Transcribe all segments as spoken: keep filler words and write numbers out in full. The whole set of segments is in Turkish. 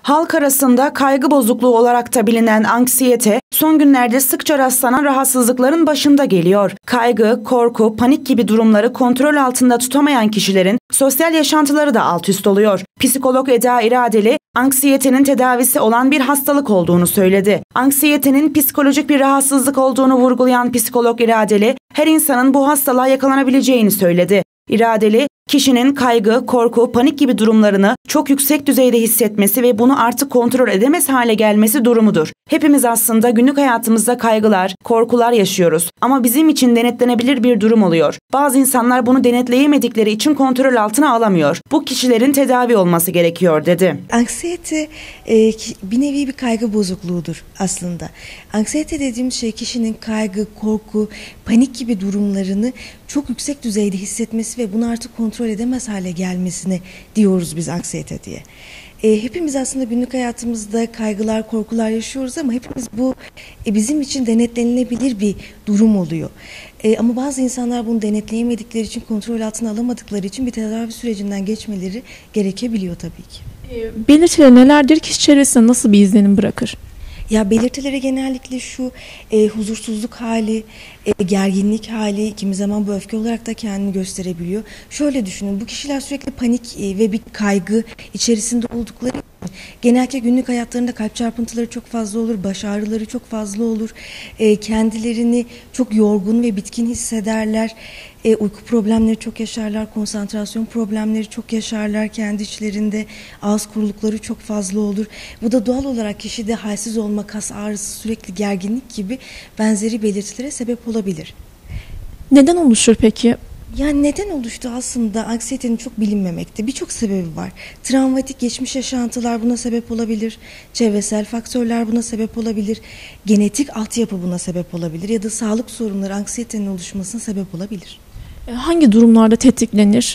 Halk arasında kaygı bozukluğu olarak da bilinen anksiyete, son günlerde sıkça rastlanan rahatsızlıkların başında geliyor. Kaygı, korku, panik gibi durumları kontrol altında tutamayan kişilerin sosyal yaşantıları da alt üst oluyor. Psikolog Eda İradeli, anksiyetenin tedavisi olan bir hastalık olduğunu söyledi. Anksiyetenin psikolojik bir rahatsızlık olduğunu vurgulayan psikolog İradeli, her insanın bu hastalığa yakalanabileceğini söyledi. İradeli, kişinin kaygı, korku, panik gibi durumlarını çok yüksek düzeyde hissetmesi ve bunu artık kontrol edemez hale gelmesi durumudur. Hepimiz aslında günlük hayatımızda kaygılar, korkular yaşıyoruz ama bizim için denetlenebilir bir durum oluyor. Bazı insanlar bunu denetleyemedikleri için kontrol altına alamıyor. Bu kişilerin tedavi olması gerekiyor dedi. Anksiyete e, bir nevi bir kaygı bozukluğudur aslında. Anksiyete dediğimiz şey kişinin kaygı, korku, panik gibi durumlarını çok yüksek düzeyde hissetmesi ve bunu artık kontrol edemez hale gelmesine diyoruz biz anksiyete diye. E, hepimiz aslında günlük hayatımızda kaygılar, korkular yaşıyoruz ama hepimiz bu e, bizim için denetlenilebilir bir durum oluyor. E, ama bazı insanlar bunu denetleyemedikleri için, kontrol altına alamadıkları için bir tedavi sürecinden geçmeleri gerekebiliyor tabii ki. E, belirtileri nelerdir? Kişi çevresinde nasıl bir izlenim bırakır? Ya belirtileri genellikle şu e, huzursuzluk hali, e, gerginlik hali, kimi zaman bu öfke olarak da kendini gösterebiliyor. Şöyle düşünün, bu kişiler sürekli panik e, ve bir kaygı içerisinde oldukları için genellikle günlük hayatlarında kalp çarpıntıları çok fazla olur, baş ağrıları çok fazla olur, e, kendilerini çok yorgun ve bitkin hissederler. E, uyku problemleri çok yaşarlar, konsantrasyon problemleri çok yaşarlar kendi içlerinde, ağız kurulukları çok fazla olur. Bu da doğal olarak kişide halsiz olma, kas ağrısı, sürekli gerginlik gibi benzeri belirtilere sebep olabilir. Neden oluşur peki? Yani neden oluştu aslında anksiyetenin çok bilinmemekte. Birçok sebebi var. Travmatik geçmiş yaşantılar buna sebep olabilir. Çevresel faktörler buna sebep olabilir. Genetik altyapı buna sebep olabilir. Ya da sağlık sorunları anksiyetenin oluşmasına sebep olabilir. Hangi durumlarda tetiklenir?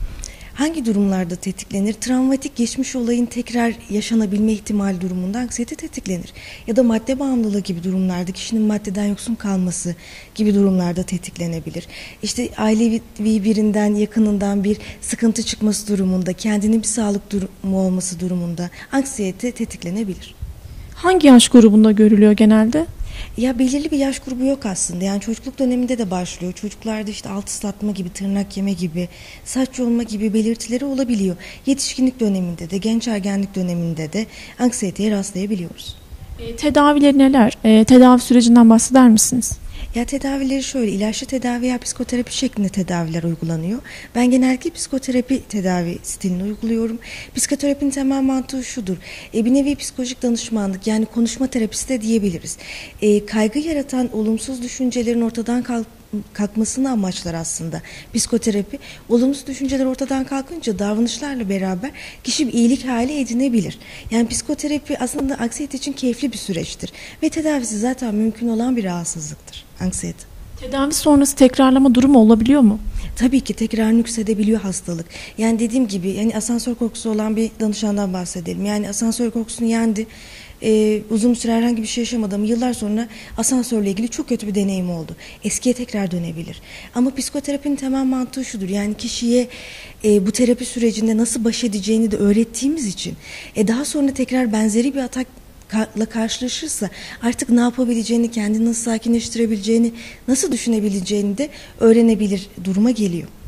Hangi durumlarda tetiklenir? Travmatik geçmiş olayın tekrar yaşanabilme ihtimali durumunda anksiyete tetiklenir. Ya da madde bağımlılığı gibi durumlarda kişinin maddeden yoksun kalması gibi durumlarda tetiklenebilir. İşte ailevi birinden, yakınından bir sıkıntı çıkması durumunda, kendinin bir sağlık durumu olması durumunda anksiyete tetiklenebilir. Hangi yaş grubunda görülüyor genelde? Ya belirli bir yaş grubu yok aslında. Yani çocukluk döneminde de başlıyor. Çocuklarda işte alt ıslatma gibi, tırnak yeme gibi, saç yolma gibi belirtileri olabiliyor. Yetişkinlik döneminde de, genç ergenlik döneminde de anksiyeteye rastlayabiliyoruz. E, tedavileri neler? E, tedavi sürecinden bahseder misiniz? Ya tedavileri şöyle, ilaçlı tedavi ya psikoterapi şeklinde tedaviler uygulanıyor. Ben genellikle psikoterapi tedavi stilini uyguluyorum. Psikoterapinin temel mantığı şudur. E, bir nevi psikolojik danışmanlık, yani konuşma terapisi de diyebiliriz. E, kaygı yaratan olumsuz düşüncelerin ortadan kalk kalkmasını amaçlar aslında psikoterapi. Olumsuz düşünceler ortadan kalkınca davranışlarla beraber kişi bir iyilik hali edinebilir. Yani psikoterapi aslında anksiyete için keyifli bir süreçtir ve tedavisi zaten mümkün olan bir rahatsızlıktır anksiyete. Tedavi sonrası tekrarlama durumu olabiliyor mu? Tabii ki tekrar nüksedebiliyor hastalık. Yani dediğim gibi yani asansör korkusu olan bir danışandan bahsedelim. Yani asansör korkusunu yendi. Ee, uzun süre herhangi bir şey yaşamadı ama yıllar sonra asansörle ilgili çok kötü bir deneyim oldu. Eskiye tekrar dönebilir. Ama psikoterapinin temel mantığı şudur. Yani kişiye e, bu terapi sürecinde nasıl baş edeceğini de öğrettiğimiz için e, daha sonra tekrar benzeri bir atakla karşılaşırsa artık ne yapabileceğini, kendini nasıl sakinleştirebileceğini, nasıl düşünebileceğini de öğrenebilir duruma geliyor.